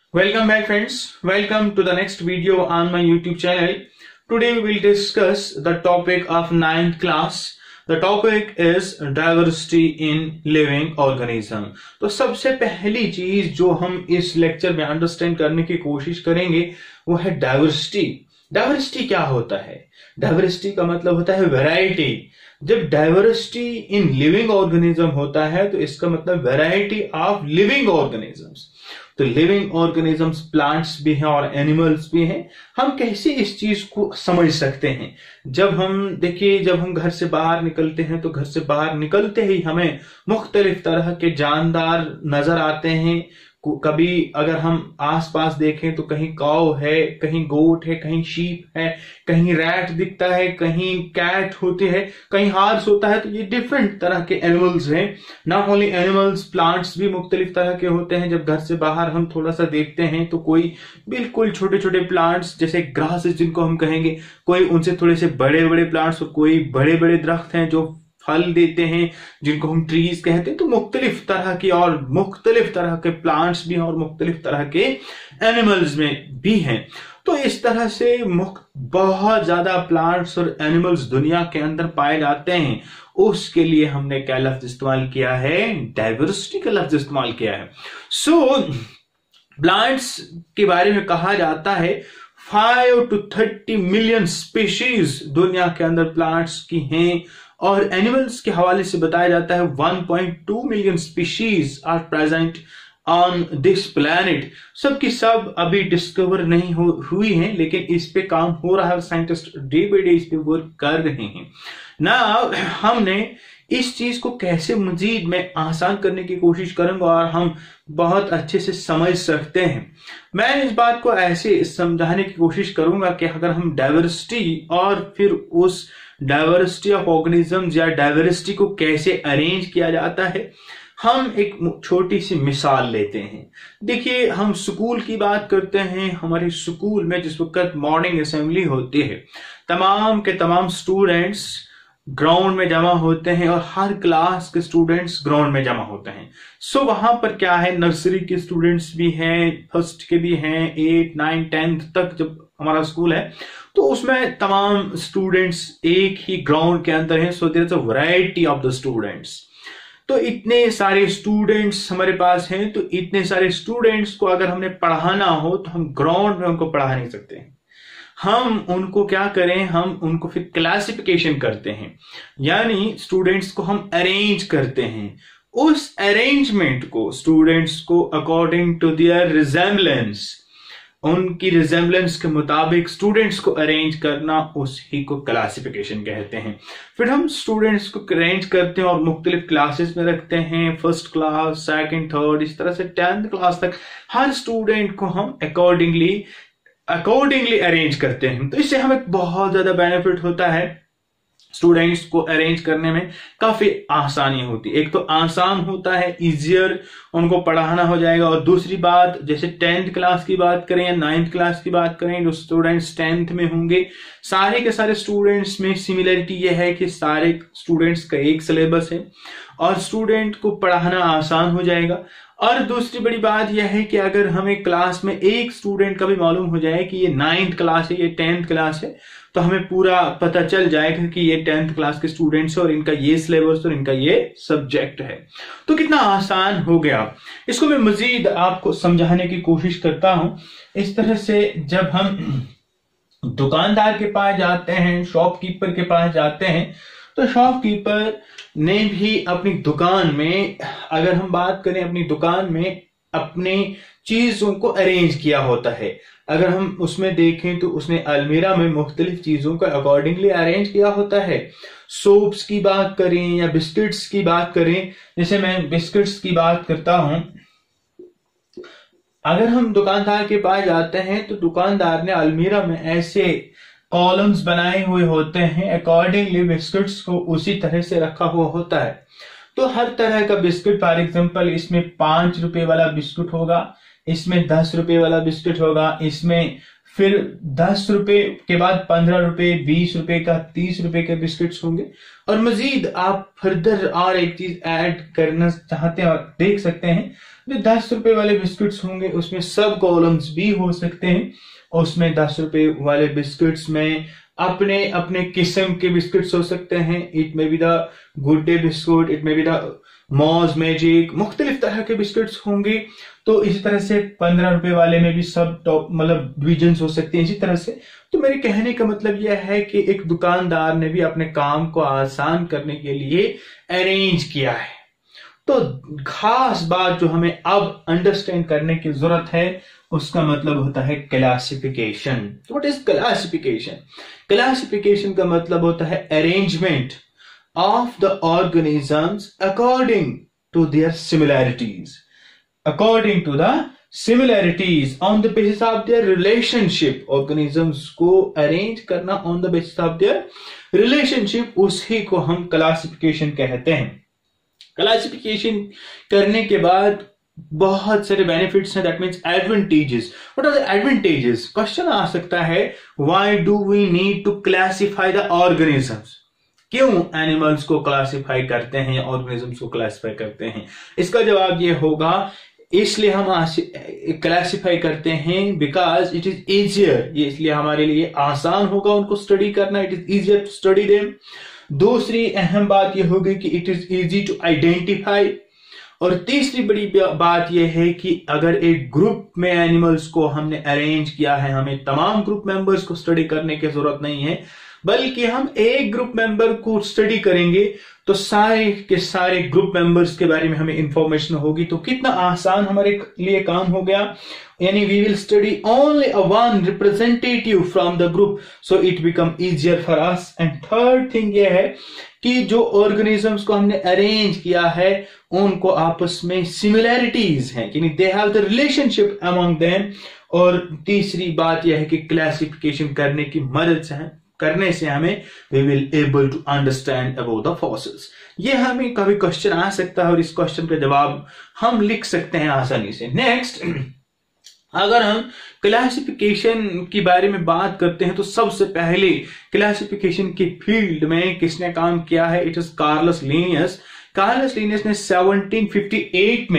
Welcome back friends. Welcome to the next video on my YouTube channel. Today we will discuss the topic of 9th class. The topic is diversity in living organism. तो सबसे पहली चीज जो हम इस lecture में understand करने की कोशिश करेंगे वो है डाइवर्सिटी. डाइवर्सिटी क्या होता है? डाइवर्सिटी का मतलब होता है वैरायटी. जब डाइवर्सिटी इन लिविंग ऑर्गेनिज्म होता है तो इसका मतलब वैरायटी ऑफ लिविंग ऑर्गेनिजम्स. तो लिविंग ऑर्गेनिजम्स प्लांट्स भी हैं और एनिमल्स भी हैं. हम कैसे इस चीज को समझ सकते हैं? जब हम घर से बाहर निकलते हैं तो घर से बाहर निकलते ही हमें मुख्तलिफ तरह के जानदार नजर आते हैं. कभी अगर हम आसपास देखें तो कहीं काऊ है, कहीं गोट है, कहीं शीप है, कहीं रैट दिखता है, कहीं कैट होती है, कहीं हार्स होता है. तो ये डिफरेंट तरह के एनिमल्स हैं. नॉट ओनली एनिमल्स, प्लांट्स भी मुख्तलिफ तरह के होते हैं. जब घर से बाहर हम थोड़ा सा देखते हैं तो कोई बिल्कुल छोटे छोटे प्लांट्स जैसे ग्रासेस जिनको हम कहेंगे, कोई उनसे थोड़े से बड़े बड़े प्लांट्स और कोई बड़े बड़े दरख्त हैं जो फल देते हैं जिनको हम ट्रीज कहते हैं. तो मुख्तलिफ तरह की और मुख्तलिफ तरह के प्लांट्स भी हैं और मुख्तलिफ तरह के एनिमल्स में भी हैं. तो इस तरह से बहुत ज्यादा प्लांट्स और एनिमल्स दुनिया के अंदर पाए जाते हैं. उसके लिए हमने क्या लफ्ज इस्तेमाल किया है? डाइवर्सिटी का लफ्ज इस्तेमाल किया है. सो प्लांट्स के बारे में कहा जाता है 5 to 30 मिलियन स्पीशीज दुनिया के अंदर प्लांट्स की हैं और एनिमल्स के हवाले से बताया जाता है 1.2 million species are present on this planet. सबकी सब अभी डिस्कवर नहीं हुई हैं, लेकिन इस पे काम हो रहा है. साइंटिस्ट डे बाय डे इस पे वर्क कर रहे हैं. ना हमने इस चीज को कैसे मजीद में आसान करने की कोशिश करूंगा और हम बहुत अच्छे से समझ सकते हैं. मैं इस बात को ऐसे समझाने की कोशिश करूंगा कि अगर हम डाइवर्सिटी और फिर उस डाइवर्सिटी ऑफ ऑर्गेनिजम्स या डाइवर्सिटी को कैसे अरेंज किया जाता है, हम एक छोटी सी मिसाल लेते हैं. देखिए, हम स्कूल की बात करते हैं. हमारे स्कूल में जिस वक्त मॉर्निंग असेंबली होती है, तमाम के तमाम स्टूडेंट्स ग्राउंड में जमा होते हैं और हर क्लास के स्टूडेंट्स ग्राउंड में जमा होते हैं. सो वहां पर क्या है, नर्सरी के स्टूडेंट्स भी हैं, फर्स्ट के भी हैं, 8, 9, 10 तक जब हमारा स्कूल है तो उसमें तमाम स्टूडेंट्स एक ही ग्राउंड के अंदर हैं. So there is a variety of the students. तो इतने सारे स्टूडेंट्स हमारे पास हैं. तो इतने सारे स्टूडेंट्स को अगर हमने पढ़ाना हो तो हम ग्राउंड में उनको पढ़ा नहीं सकते हैं. हम उनको क्या करें, हम उनको फिर क्लासिफिकेशन करते हैं, यानी स्टूडेंट्स को हम अरेंज करते हैं. उस अरेंजमेंट को स्टूडेंट्स को अकॉर्डिंग टू देयर रिजेम्बलेंस, उनकी रिजेम्बलेंस के मुताबिक स्टूडेंट्स को अरेंज करना, उसी को क्लासिफिकेशन कहते हैं. फिर हम स्टूडेंट्स को अरेंज करते हैं और मुख्तलिफ क्लासेस में रखते हैं. फर्स्ट क्लास, सेकंड, थर्ड, इस तरह से 10th क्लास तक हर स्टूडेंट को हम अकॉर्डिंगली अरेंज करते हैं. तो इससे हमें बहुत ज्यादा बेनिफिट होता है. स्टूडेंट्स को अरेंज करने में काफी आसानी होती है. एक तो आसान होता है, इजियर उनको पढ़ाना हो जाएगा. और दूसरी बात, जैसे 10th क्लास की बात करें या 9th क्लास की बात करें, जो स्टूडेंट्स 10th में होंगे, सारे के सारे स्टूडेंट्स में सिमिलरिटी यह है कि सारे स्टूडेंट्स का एक सिलेबस है और स्टूडेंट को पढ़ाना आसान हो जाएगा. और दूसरी बड़ी बात यह है कि अगर हमें क्लास में एक स्टूडेंट का भी मालूम हो जाए कि ये 9th क्लास है, ये 10th क्लास है, तो हमें पूरा पता चल जाएगा कि ये 10th क्लास के स्टूडेंट्स हैं और इनका ये सिलेबस और इनका ये सब्जेक्ट है. तो कितना आसान हो गया. इसको मैं मजीद आपको समझाने की कोशिश करता हूं. इस तरह से जब हम दुकानदार के पास जाते हैं, शॉपकीपर के पास जाते हैं, तो शॉपकीपर ने भी अपनी दुकान में, अगर हम बात करें, अपनी दुकान में अपनी चीजों को अरेंज किया होता है. अगर हम उसमें देखें तो उसने अलमीरा में मुख्तलिफ चीजों को अकॉर्डिंगली अरेंज किया होता है. सोप्स की बात करें या बिस्किट्स की बात करें, जैसे मैं बिस्किट्स की बात करता हूं. अगर हम दुकानदार के पास जाते हैं तो दुकानदार ने अलमीरा में ऐसे कॉलम्स बनाए हुए होते हैं, अकॉर्डिंगली बिस्किट्स को उसी तरह से रखा हुआ होता है. तो हर तरह का बिस्किट, फॉर एग्जांपल इसमें 5 रुपए वाला बिस्कुट होगा, इसमें 10 रुपए वाला बिस्किट होगा, इसमें फिर 10 रुपए के बाद 15 रुपए, 20 रुपए का, 30 रुपए के बिस्किट्स होंगे। और मजीद आप फर्दर और एक चीज ऐड करना चाहते हैं और देख सकते हैं, जो 10 रुपए वाले बिस्किट्स होंगे उसमें सब कॉलम्स भी हो सकते हैं। और उसमें 10 रुपए वाले बिस्किट्स में अपने अपने किस्म के बिस्किट्स हो सकते हैं। It may be the Good Day biscuit, it may be the Mom's Magic, मुख्तलिफ तरह के बिस्किट्स होंगे। तो इसी तरह से 15 रुपए वाले में भी सब टॉप मतलब डिविजन्स हो सकते हैं इसी तरह से। तो मेरे कहने का मतलब यह है कि एक दुकानदार ने भी अपने काम को आसान करने के लिए अरेंज किया है। तो खास बात जो हमें अब अंडरस्टैंड करने की जरूरत है उसका मतलब होता है classification. What is classification? Classification का मतलब होता है arrangement of the organisms according to their similarities, according to the similarities on the basis of their relationship। organisms को arrange करना on the basis of their relationship, उसी को हम classification कहते हैं। क्लासिफिकेशन करने के बाद बहुत सारे बेनिफिट्स हैं, that means advantages. What are the advantages? Question आ सकता है, why do we need to classify the organisms? क्यों एनिमल्स को क्लासिफाई करते हैं, ऑर्गेनिजम्स को क्लासिफाई करते हैं? इसका जवाब ये होगा, इसलिए हम क्लासिफाई करते हैं बिकॉज इट इज इजियर। ये इसलिए हमारे लिए आसान होगा उनको स्टडी करना, it is easier to study them. दूसरी अहम बात यह होगी कि it is easy to identify. और तीसरी बड़ी बात यह है कि अगर एक ग्रुप में एनिमल्स को हमने अरेंज किया है, हमें तमाम ग्रुप मेंबर्स को स्टडी करने की जरूरत नहीं है, बल्कि हम एक ग्रुप मेंबर को स्टडी करेंगे तो सारे के सारे ग्रुप मेंबर्स के बारे में हमें इंफॉर्मेशन होगी। तो कितना आसान हमारे लिए काम हो गया। यानी we will study only one representative from the group, so it become easier for us. And third thing ये है कि जो ऑर्गेनिजम्स को हमने अरेंज किया है उनको आपस में सिमिलैरिटीज हैं, यानी they have the relationship among them. और तीसरी बात यह है कि क्लासिफिकेशन करने की मदद से करने से हमें we will able to understand about the fossils। ये हमें कभी क्वेश्चन आ सकता है और इस क्वेश्चन का जवाब हम लिख सकते हैं आसानी से। नेक्स्ट, अगर हम क्लासिफिकेशन के बारे में बात करते हैं तो सबसे पहले क्लासिफिकेशन की फील्ड में किसने काम किया है? It is Carolus Linnaeus. Carolus Linnaeus ने 1758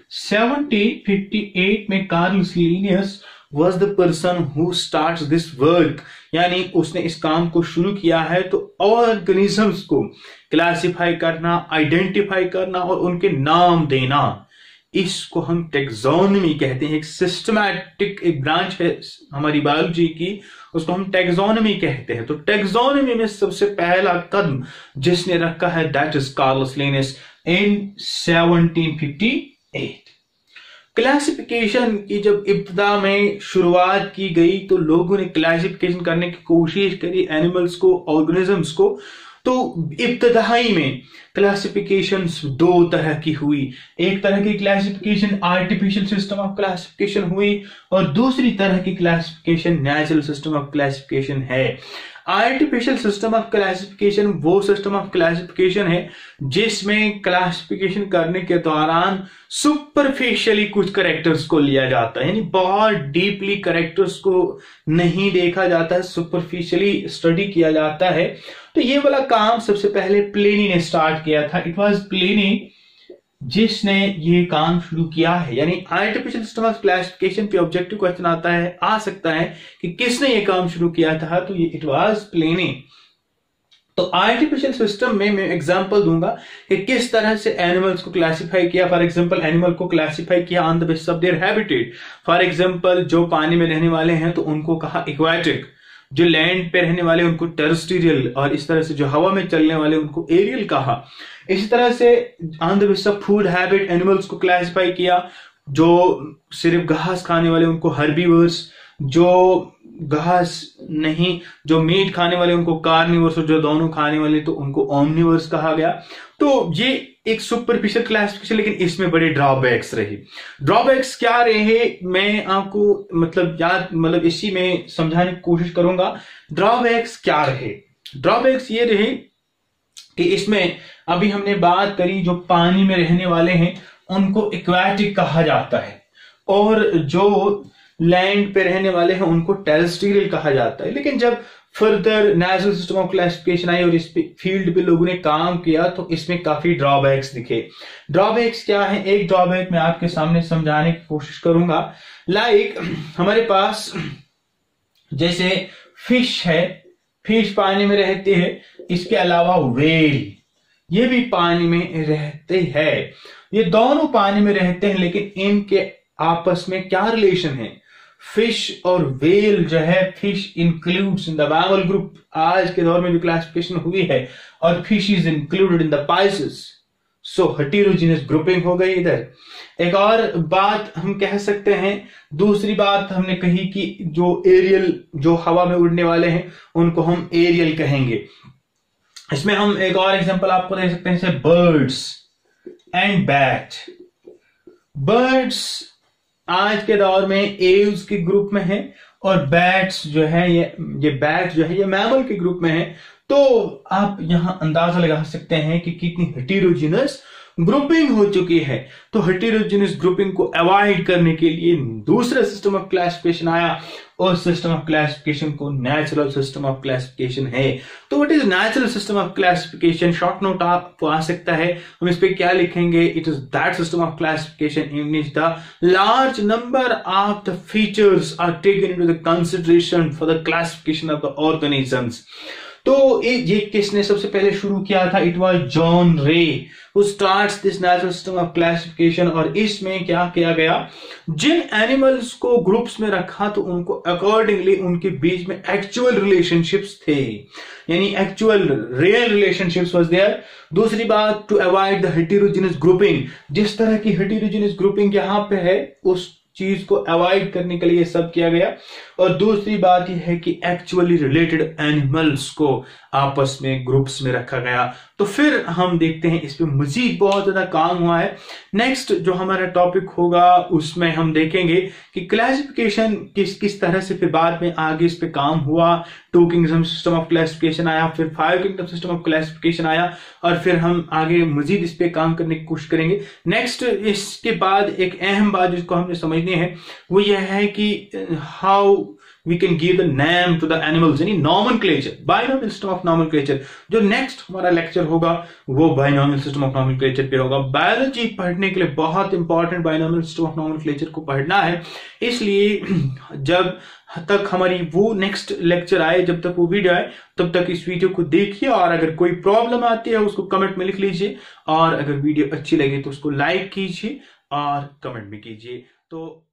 में Carolus Linnaeus was the person who starts this work, यानी उसने इस काम को शुरू किया है। तो ऑर्गेनिजम्स को क्लासिफाई करना, आइडेंटिफाई करना और उनके नाम देना, इसको हम टेक्सोनॉमी कहते हैं। एक सिस्टमैटिक एक ब्रांच है हमारी बायोलॉजी की, उसको हम टेक्सोनॉमी कहते हैं। तो टेक्सोनॉमी में सबसे पहला कदम जिसने रखा है that is Carolus Linnaeus in 1758। Classification की जब इब्तिदा में शुरुआत की गई तो लोगों ने क्लासिफिकेशन करने की कोशिश करी एनिमल्स को, ऑर्गेनिजम्स को। तो इब्तिदाई में क्लासिफिकेशन दो तरह की हुई। एक तरह की classification artificial system of classification हुई और दूसरी तरह की classification natural system of classification है। आर्टिफिशियल सिस्टम ऑफ क्लासिफिकेशन वो सिस्टम ऑफ क्लासिफिकेशन है जिसमें क्लासिफिकेशन करने के दौरान सुपरफिशियली कुछ कैरेक्टर्स को लिया जाता है, यानी बहुत डीपली कैरेक्टर्स को नहीं देखा जाता है, सुपरफिशियली स्टडी किया जाता है। तो ये वाला काम सबसे पहले प्लिनी ने स्टार्ट किया था। इट वाज प्लिनी जिसने ये काम शुरू किया है। यानी आर्टिफिशियल सिस्टम ऑफ क्लासिफिकेशन पे ऑब्जेक्टिव क्वेश्चन आ सकता है कि किसने ये काम शुरू किया था, तो ये इट वाज प्लिनी। तो आर्टिफिशियल सिस्टम में मैं एग्जांपल दूंगा कि किस तरह से एनिमल्स को क्लासिफाई किया। फॉर एग्जांपल एनिमल को क्लासिफाई किया on the basis of their habitat. For example जो पानी में रहने वाले हैं तो उनको कहा एक्वाटिक, जो लैंड पे रहने वाले उनको टेरेस्ट्रियल, और इस तरह से जो हवा में चलने वाले उनको एरियल कहा। इसी तरह से on the basis of food habit animals को क्लासिफाई किया। जो सिर्फ घास खाने वाले उनको हर्बीवर्स, जो घास नहीं, जो मीट खाने वाले उनको कार्निवर्स, और जो दोनों खाने वाले तो उनको ओमनिवर्स कहा गया। तो ये एक सुपरफिशियल क्लासिफिकेशन, लेकिन इसमें बड़े ड्रॉबैक्स रहे। ड्रॉबैक्स क्या रहे मैं आपको मतलब इसी में समझाने की कोशिश करूंगा। ड्रॉबैक्स क्या रहे? ड्रॉबैक्स ये रहे कि इसमें अभी हमने बात करी जो पानी में रहने वाले हैं उनको एक्वाटिक कहा जाता है, और जो लैंड पे रहने वाले हैं उनको टेरेस्ट्रियल कहा जाता है। लेकिन जब further natural system of classification आई और इस फील्ड पे लोगों ने काम किया तो इसमें काफी ड्रॉबैक्स दिखे। ड्रॉबैक्स क्या है? एक ड्रॉबैक मैं आपके सामने समझाने की कोशिश करूंगा। लाइक हमारे पास जैसे फिश है, फिश पानी में रहती है, इसके अलावा व्हेल ये भी पानी में रहते हैं। ये दोनों पानी में रहते हैं, लेकिन इनके आपस में क्या रिलेशन है? फिश और व्हेल जो है, fish includes in the mammal group, आज के दौर में जो क्लासिफिकेशन हुई है, और fish is included in the Pisces, so heterogeneous grouping हो गई इधर। एक और बात हम कह सकते हैं, दूसरी बात हमने कही कि जो एरियल, जो हवा में उड़ने वाले हैं उनको हम एरियल कहेंगे। इसमें हम एक और एग्जांपल आपको दे सकते हैं, जैसे बर्ड्स एंड बैट। बर्ड्स आज के दौर में एव्स के ग्रुप में है, और बैट्स जो है ये बैट जो है ये मैमल के ग्रुप में है। तो आप यहां अंदाजा लगा सकते हैं कि कितनी हेटेरोजेनस ग्रुपिंग हो चुकी है। तो हेटेरोजेनस ग्रुपिंग को अवॉइड करने के लिए दूसरा सिस्टम ऑफ क्लासिफिकेशन आया, और सिस्टम ऑफ क्लासिफिकेशन को नेचुरल सिस्टम ऑफ क्लासिफिकेशन है। तो what is natural system of classification? Short note आपको आ सकता है, हम इस पे क्या लिखेंगे? It is that system of classification in which the large number of the features are taken into the consideration for the classification of the organisms. तो ये किसने सबसे पहले शुरू किया था? It was John Ray who starts this natural system of classification. और इसमें क्या किया गया, जिन एनिमल्स को ग्रुप्स में रखा तो उनको अकॉर्डिंगली उनके बीच में एक्चुअल रिलेशनशिप्स थे, यानी actual real relationships was there. दूसरी बात, to avoid the heterogeneous grouping, जिस तरह की हेटेरोजेनस ग्रुपिंग यहां पे है उस चीज को अवॉइड करने के लिए सब किया गया। और दूसरी बात यह है कि एक्चुअली रिलेटेड एनिमल्स को आपस में ग्रुप्स में रखा गया। तो फिर हम देखते हैं इस पे मजीद बहुत ज्यादा काम हुआ है। नेक्स्ट जो हमारा टॉपिक होगा उसमें हम देखेंगे कि क्लासिफिकेशन किस तरह से फिर बाद में आगे इस पे काम हुआ। 2 किंगडम सिस्टम ऑफ क्लासिफिकेशन आया, फिर 5 किंगडम सिस्टम ऑफ क्लासिफिकेशन आया, और फिर हम आगे मजीद इस पे काम करने की कोशिश करेंगे। नेक्स्ट इसके बाद एक अहम बात जिसको हमने समझनी है वो यह है कि how we can give the name to the animals, यानी nomenclature, binomial system of nomenclature। जो नेक्स्ट हमारा लेक्चर होगा वो binomial system of nomenclature पे होगा। बायोलॉजी पढ़ने के लिए बहुत important binomial system of nomenclature को पढ़ना है, इसलिए जब तक हमारी वो नेक्स्ट लेक्चर आए, जब तक वो वीडियो आए, तब तक इस वीडियो को देखिए, और अगर कोई प्रॉब्लम आती है उसको कमेंट में लिख लीजिए, और अगर वीडियो अच्छी लगे तो उसको लाइक कीजिए और कमेंट भी कीजिए। तो